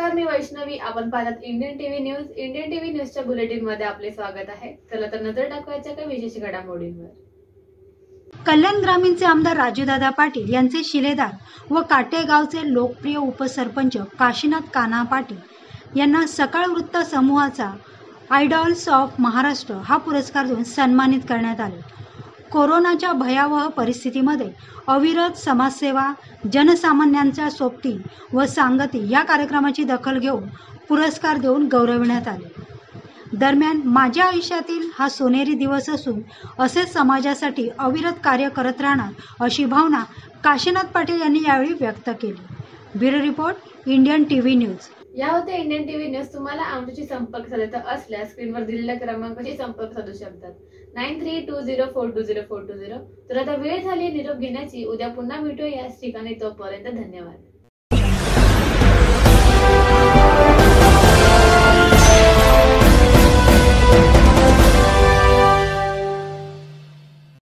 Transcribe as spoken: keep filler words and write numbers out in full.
नमस्कार, मी वैष्णवी. आपण पाहतात Indian TV news. Indian TV न्यूजच्या बुलेटिन मध्ये आपले स्वागत आहे. चला तर नजर टाकूयाच्या काही विशेष घडामोडींवर. कल्याण ग्रामीणचे आमदार राजूदादा पाटील यांचे शिलेदार व काटेगावचे लोकप्रिय उपसरपंच काशीनाथ कान्हा पाटील यांना सकाळ वृत्त समूहाचा आयडॉल्स ऑफ महाराष्ट्र हा पुरस्कार देऊन सन्मानित करण्यात आले. कोरोनाच्या भयावह परिस्थितीमध्ये अविरत समाजसेवा, जनसामान्यांच्या सोबती व सांगती या कार्यक्रमाची दखल घेऊन पुरस्कार देऊन गौरविण्यात आले. दरम्यान माझ्या आयुष्यातील हा सोनेरी दिवस असून असेच समाजासाठी अविरत कार्य करत राहणार अशी भावना काशीनाथ पाटील यांनी यावेळी व्यक्त केली. Bureau report, Indian TV news. या होते इंडियन टीव्ही न्यूज. तुम्हाला आमच्याशी संपर्क साधायचा असल्यास स्क्रीनवर दिलेल्या क्रमांकाशी संपर्क साधू शकतात. Nine three two zero four two zero four two zero. तर आता वेळ झाली निरोप घेण्याची. उद्या पुन्हा भेटूया याच ठिकाणी. तोपर्यंत धन्यवाद.